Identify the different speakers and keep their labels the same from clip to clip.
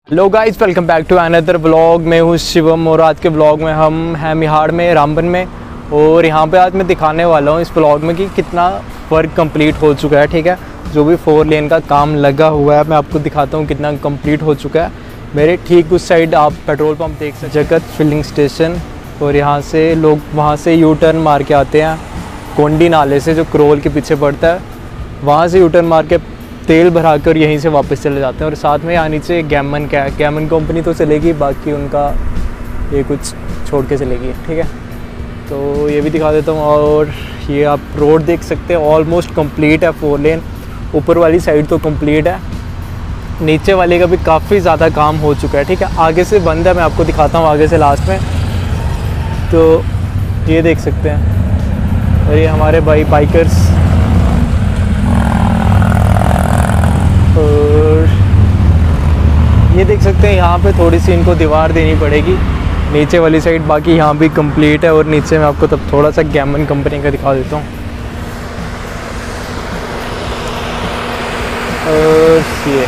Speaker 1: Hello guys, welcome back to another blog. मैं हूँ शिवम और आज के ब्लॉग में हम हैं मिहाड़ में, रामबन में। और यहाँ पे आज मैं दिखाने वाला हूँ इस ब्लॉग में कि कितना वर्क कंप्लीट हो चुका है। ठीक है, जो भी 4 लेन का काम लगा हुआ है मैं आपको दिखाता हूँ कितना कंप्लीट हो चुका है। मेरे ठीक उस साइड आप पेट्रोल पंप देख सकते हैं, जगत फिलिंग स्टेशन। और यहाँ से लोग वहाँ से यू टर्न मार के आते हैं कोंडी नाले से, जो करोल के पीछे पड़ता है। वहाँ से यू टर्न मार के तेल भरा कर यहीं से वापस चले जाते हैं। और साथ में यहाँ नीचे गैमन का है, गैमन कंपनी तो चलेगी, बाकी उनका ये कुछ छोड़ के चलेगी। ठीक है, तो ये भी दिखा देता हूँ। और ये आप रोड देख सकते हैं, ऑलमोस्ट कंप्लीट है 4 लेन। ऊपर वाली साइड तो कंप्लीट है, नीचे वाले का भी काफ़ी ज़्यादा काम हो चुका है। ठीक है, आगे से बंद है, मैं आपको दिखाता हूँ आगे से लास्ट में। तो ये देख सकते हैं, और ये हमारे भाई बाइकर्स। और ये देख सकते हैं यहाँ पे थोड़ी सी इनको दीवार देनी पड़ेगी नीचे वाली साइड, बाकी यहाँ भी कंप्लीट है। और नीचे मैं आपको तब थोड़ा सा गैमन कंपनी का दिखा देता हूँ। और ये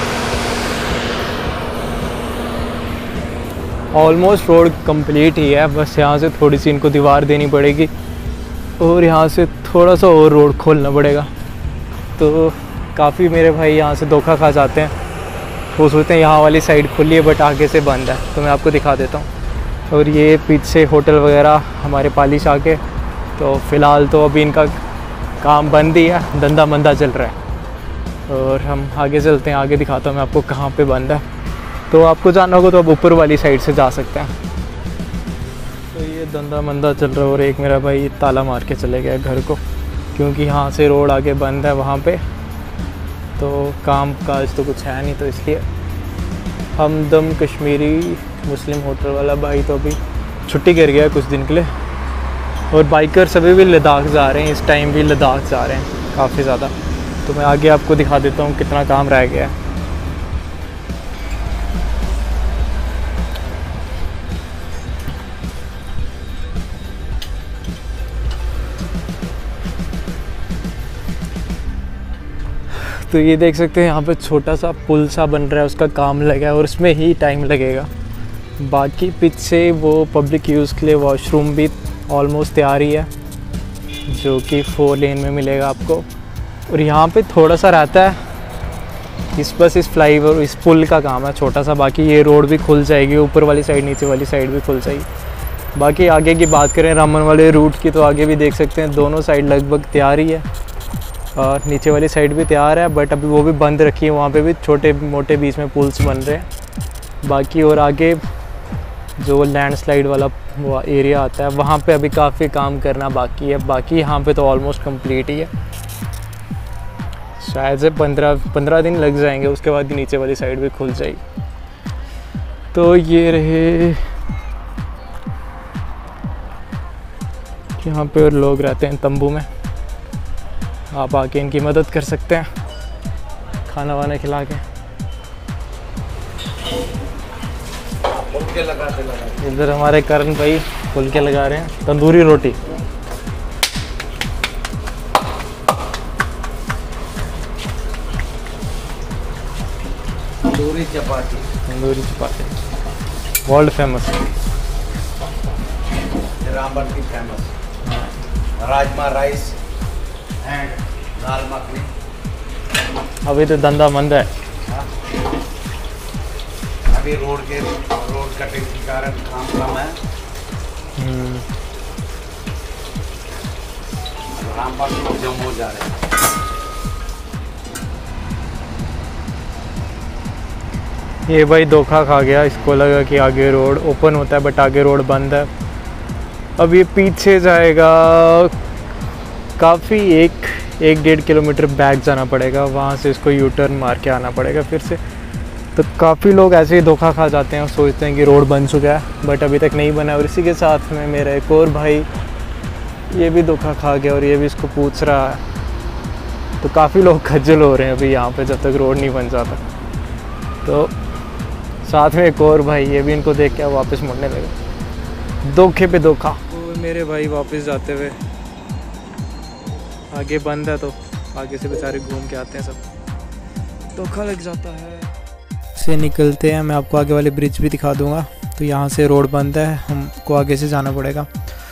Speaker 1: ऑलमोस्ट रोड कंप्लीट ही है, बस यहाँ से थोड़ी सी इनको दीवार देनी पड़ेगी और यहाँ से थोड़ा सा और रोड खोलना पड़ेगा। तो काफ़ी मेरे भाई यहाँ से धोखा खा जाते हैं, वो सोचते हैं यहाँ वाली साइड खुली है बट आगे से बंद है। तो मैं आपको दिखा देता हूँ। और ये पीछे होटल वगैरह हमारे पालिश आके, तो फ़िलहाल तो अभी इनका काम बंद ही है, धंधा मंदा चल रहा है। और हम आगे चलते हैं, आगे दिखाता हूँ मैं आपको कहाँ पे बंद है। तो आपको जाना होगा तो आप ऊपर वाली साइड से जा सकते हैं। तो ये धंधा मंदा चल रहा है। और एक मेरा भाई ताला मार के चले गया घर को, क्योंकि यहाँ से रोड आगे बंद है वहाँ पे, तो काम काज तो कुछ है नहीं। तो इसलिए हमदम कश्मीरी मुस्लिम होटल वाला भाई तो अभी छुट्टी कर गया है कुछ दिन के लिए। और बाइकर सभी भी लद्दाख जा रहे हैं, इस टाइम भी लद्दाख जा रहे हैं काफ़ी ज़्यादा। तो मैं आगे आपको दिखा देता हूँ कितना काम रह गया है। तो ये देख सकते हैं यहाँ पे छोटा सा पुल सा बन रहा है, उसका काम लगा है और उसमें ही टाइम लगेगा। बाकी पीछे वो पब्लिक यूज़ के लिए वॉशरूम भी ऑलमोस्ट तैयार ही है, जो कि 4 लेन में मिलेगा आपको। और यहाँ पे थोड़ा सा रहता है इस फ्लाईओवर, इस पुल का काम है छोटा सा। बाकी ये रोड भी खुल जाएगी, ऊपर वाली साइड नीचे वाली साइड भी खुल जाएगी। बाकी आगे की बात करें रामबन वाले रूट की, तो आगे भी देख सकते हैं दोनों साइड लगभग तैयार ही है। और नीचे वाली साइड भी तैयार है, बट अभी वो भी बंद रखी है, वहाँ पे भी छोटे मोटे बीच में पुल्स बन रहे हैं। बाकी और आगे जो लैंडस्लाइड वाला वो एरिया आता है, वहाँ पे अभी काफ़ी काम करना बाकी है। बाकी यहाँ पे तो ऑलमोस्ट कंप्लीट ही है, शायद से 15 दिन लग जाएंगे, उसके बाद नीचे वाली साइड भी खुल जाएगी। तो ये रहे, यहाँ पे और लोग रहते हैं तंबू में, आप आके इनकी मदद कर सकते हैं खाना वाना खिला के। फुलके लगाते इधर हमारे करण भाई फुलके लगा रहे हैं, तंदूरी रोटी। तंदूरी चपाती वर्ल्ड फेमस,
Speaker 2: रामबन की famous rajma rice and dal makhani.
Speaker 1: अभी तो धंधा मंद है,
Speaker 2: अभी रोड कटिंग के कारण काम कम है। रामबन लोग जम्मू जा रहे हैं।
Speaker 1: ये भाई धोखा खा गया, इसको लगा कि आगे रोड ओपन होता है बट आगे रोड बंद है। अब ये पीछे जाएगा काफ़ी 1-1.5 किलोमीटर बैक जाना पड़ेगा, वहाँ से इसको यू टर्न मार के आना पड़ेगा फिर से। तो काफ़ी लोग ऐसे ही धोखा खा जाते हैं और सोचते हैं कि रोड बन चुका है, बट अभी तक नहीं बना। और इसी के साथ में मेरा एक और भाई ये भी धोखा खा गया और ये भी इसको पूछ रहा है। तो काफ़ी लोग खज्जल हो रहे हैं अभी यहाँ पे जब तक रोड नहीं बन जाता। तो साथ में एक और भाई, ये भी इनको देख के वापस मुड़ने लगे, धोखे पे धोखा। तो मेरे भाई वापस जाते हुए, आगे बंद है तो आगे से बेचारे घूम के आते हैं, सब धोखा लग जाता है। से निकलते हैं, मैं आपको आगे वाले ब्रिज भी दिखा दूंगा। तो यहाँ से रोड बंद है, हमको आगे से जाना पड़ेगा।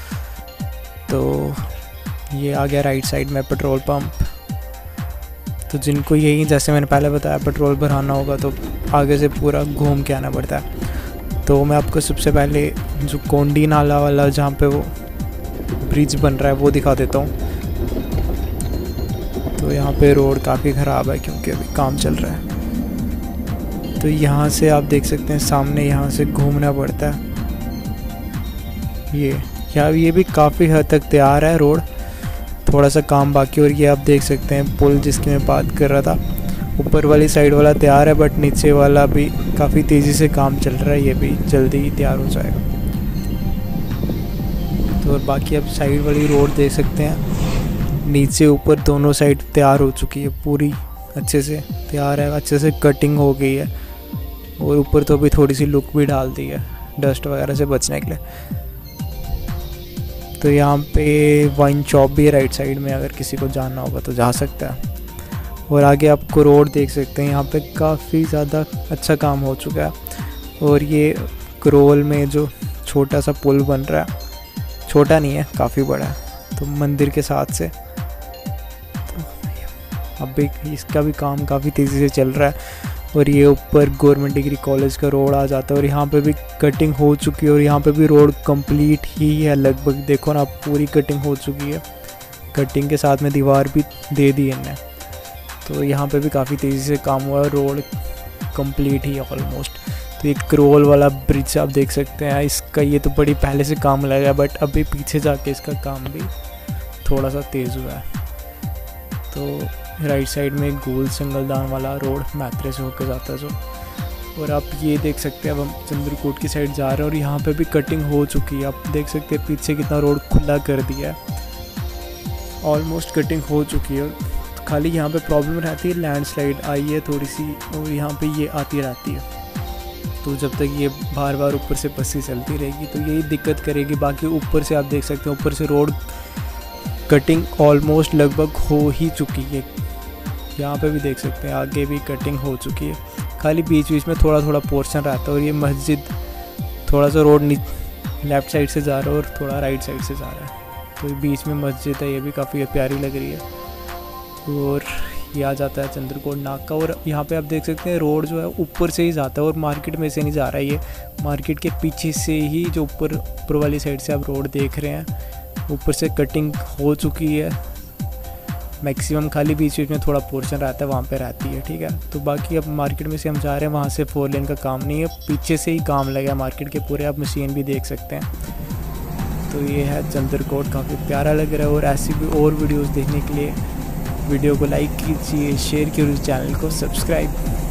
Speaker 1: तो ये आ गया राइट साइड में पेट्रोल पंप। तो जिनको यही जैसे मैंने पहले बताया पेट्रोल भराना होगा तो आगे से पूरा घूम के आना पड़ता है। तो मैं आपको सबसे पहले जो कोंडी नाला वाला जहाँ पे वो ब्रिज बन रहा है वो दिखा देता हूँ। तो यहाँ पे रोड काफ़ी ख़राब है क्योंकि अभी काम चल रहा है। तो यहाँ से आप देख सकते हैं सामने यहाँ से घूमना पड़ता है। ये भी काफ़ी हद तक तैयार है रोड, थोड़ा सा काम बाकी। और ये आप देख सकते हैं पुल जिसकी मैं बात कर रहा था, ऊपर वाली साइड वाला तैयार है बट नीचे वाला भी काफ़ी तेज़ी से काम चल रहा है, ये भी जल्दी ही तैयार हो जाएगा। तो और बाकी आप साइड वाली रोड देख सकते हैं, नीचे ऊपर दोनों साइड तैयार हो चुकी है, पूरी अच्छे से तैयार है, अच्छे से कटिंग हो गई है। और ऊपर तो अभी थोड़ी सी लुक भी डाल दी है डस्ट वगैरह से बचने के लिए। तो यहाँ पे वाइन शॉप भी है राइट साइड में, अगर किसी को जाना होगा तो जा सकता है। और आगे आपको रोड देख सकते हैं, यहाँ पे काफ़ी ज़्यादा अच्छा काम हो चुका है। और ये करोल में जो छोटा सा पुल बन रहा है, छोटा नहीं है काफ़ी बड़ा है, तो मंदिर के साथ से तो अब भी इसका भी काम काफ़ी तेज़ी से चल रहा है। और ये ऊपर गवर्नमेंट डिग्री कॉलेज का रोड आ जाता है और यहाँ पे भी कटिंग हो चुकी है। और यहाँ पे भी रोड कंप्लीट ही है लगभग, देखो ना पूरी कटिंग हो चुकी है, कटिंग के साथ में दीवार भी दे दी है। तो यहाँ पे भी काफ़ी तेज़ी से काम हुआ है, रोड कंप्लीट ही है ऑलमोस्ट। तो ये करोल वाला ब्रिज आप देख सकते हैं, इसका ये तो बड़ी पहले से काम लगा है बट अभी पीछे जाके इसका काम भी थोड़ा सा तेज़ हुआ है। तो राइट साइड में गोल सिंगलदान वाला रोड मैत्रे से होकर जाता है जो। और आप ये देख सकते हैं अब हम चंद्रकोट की साइड जा रहे हैं और यहाँ पे भी कटिंग हो चुकी है। आप देख सकते हैं पीछे कितना रोड खुला कर दिया है, ऑलमोस्ट कटिंग हो चुकी है। खाली यहाँ पे प्रॉब्लम रहती है, लैंडस्लाइड आई है थोड़ी सी और यहाँ पे ये आती रहती है। तो जब तक ये बार बार ऊपर से बसें चलती रहेगी तो यही दिक्कत करेगी। बाकी ऊपर से आप देख सकते हैं ऊपर से रोड कटिंग ऑलमोस्ट लगभग हो ही चुकी है। यहाँ पे भी देख सकते हैं आगे भी कटिंग हो चुकी है, खाली बीच बीच में थोड़ा थोड़ा पोर्शन रहता है। और ये मस्जिद थोड़ा सा रोड लेफ़्ट साइड से जा रहा है और थोड़ा राइट साइड से जा रहा है, तो बीच में मस्जिद है, ये भी काफ़ी प्यारी लग रही है। और ये आ जाता है चंद्रकोट नाका। और यहाँ पे आप देख सकते हैं रोड जो है ऊपर से ही जाता है और मार्केट में से नहीं जा रहा है, ये मार्केट के पीछे से ही जो ऊपर वाली साइड से आप रोड देख रहे हैं ऊपर से कटिंग हो चुकी है मैक्सिमम। खाली बीच बीच में थोड़ा पोर्शन रहता है, वहाँ पे रहती है, ठीक है। तो बाकी अब मार्केट में से हम जा रहे हैं, वहाँ से 4 लेन का काम नहीं है, पीछे से ही काम लगा मार्केट के पूरे। आप मशीन भी देख सकते हैं। तो ये है चंद्रकोट, काफ़ी प्यारा लग रहा है। और ऐसी भी और वीडियोस देखने के लिए वीडियो को लाइक कीजिए, शेयर कीजिए, चैनल को सब्सक्राइब।